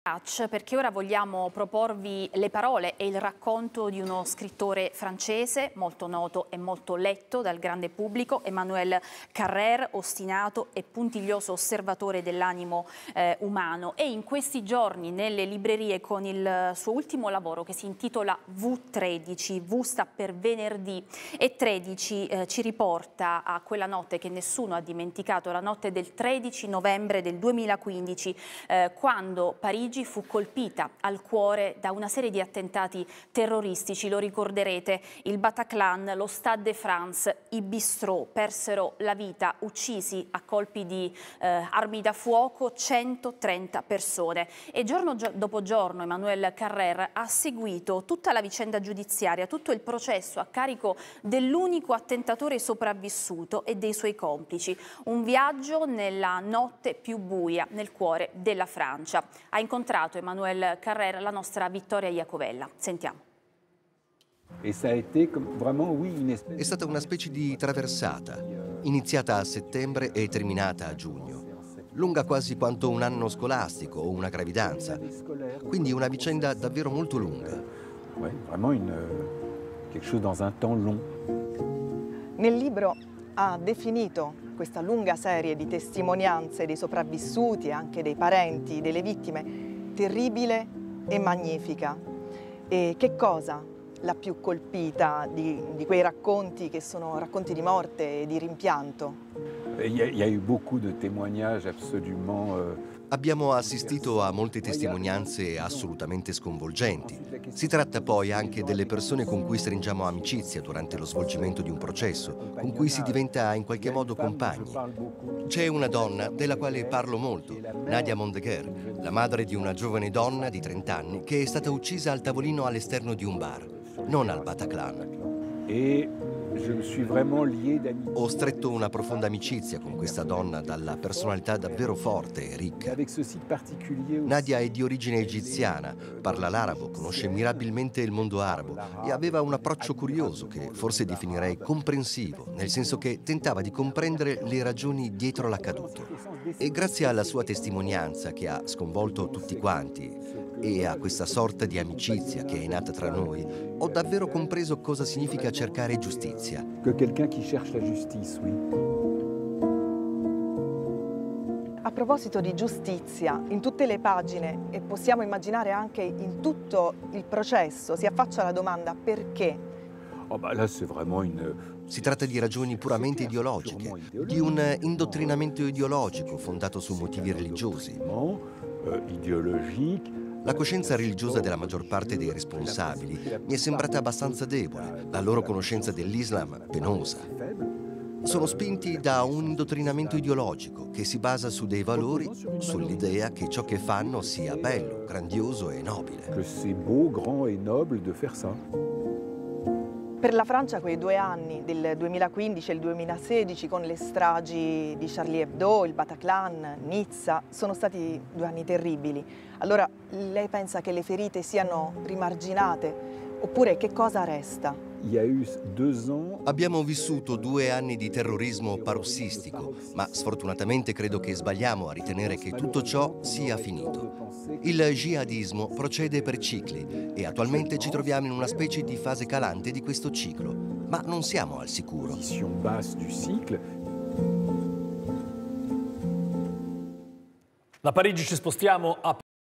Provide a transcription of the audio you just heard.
Perché ora vogliamo proporvi le parole e il racconto di uno scrittore francese molto noto e molto letto dal grande pubblico, Emmanuel Carrère, ostinato e puntiglioso osservatore dell'animo umano, e in questi giorni nelle librerie con il suo ultimo lavoro che si intitola V13, V sta per venerdì e 13 ci riporta a quella notte che nessuno ha dimenticato, la notte del 13 novembre del 2015, quando Parigi fu colpita al cuore da una serie di attentati terroristici. Lo ricorderete, il Bataclan, lo Stade de France, i bistrò persero la vita, uccisi a colpi di armi da fuoco 130 persone. E giorno dopo giorno Emmanuel Carrère ha seguito tutta la vicenda giudiziaria, tutto il processo a carico dell'unico attentatore sopravvissuto e dei suoi complici. Un viaggio nella notte più buia, nel cuore della Francia. Ha incontrato Emmanuel Carrère la nostra Vittoria Iacovella. Sentiamo. È stata una specie di traversata, iniziata a settembre e terminata a giugno, lunga quasi quanto un anno scolastico o una gravidanza, quindi una vicenda davvero molto lunga. Nel libro ha definito questa lunga serie di testimonianze dei sopravvissuti e anche dei parenti delle vittime terribile e magnifica. E che cosa l'ha più colpita di quei racconti che sono racconti di morte e di rimpianto? Abbiamo assistito a molte testimonianze assolutamente sconvolgenti. Si tratta poi anche delle persone con cui stringiamo amicizia durante lo svolgimento di un processo, con cui si diventa in qualche modo compagni. C'è una donna della quale parlo molto, Nadia Mondeguer, la madre di una giovane donna di 30 anni che è stata uccisa al tavolino all'esterno di un bar, non al Bataclan. Ho stretto una profonda amicizia con questa donna dalla personalità davvero forte e ricca. Nadia è di origine egiziana, parla l'arabo, conosce mirabilmente il mondo arabo e aveva un approccio curioso che forse definirei comprensivo, nel senso che tentava di comprendere le ragioni dietro l'accaduto. E grazie alla sua testimonianza che ha sconvolto tutti quanti e a questa sorta di amicizia che è nata tra noi, ho davvero compreso cosa significa cercare giustizia. A proposito di giustizia, in tutte le pagine, e possiamo immaginare anche in tutto il processo, si affaccia la domanda perché? Si tratta di ragioni puramente ideologiche, di un indottrinamento ideologico fondato su motivi religiosi. La coscienza religiosa della maggior parte dei responsabili mi è sembrata abbastanza debole, la loro conoscenza dell'Islam penosa. Sono spinti da un indottrinamento ideologico che si basa su dei valori, sull'idea che ciò che fanno sia bello, grandioso e nobile. Per la Francia quei 2 anni, del 2015 e il 2016, con le stragi di Charlie Hebdo, il Bataclan, Nizza, sono stati 2 anni terribili. Allora, lei pensa che le ferite siano rimarginate? Oppure che cosa resta? Abbiamo vissuto 2 anni di terrorismo parossistico, ma sfortunatamente credo che sbagliamo a ritenere che tutto ciò sia finito. Il jihadismo procede per cicli e attualmente ci troviamo in una specie di fase calante di questo ciclo, ma non siamo al sicuro. Da Parigi ci spostiamo a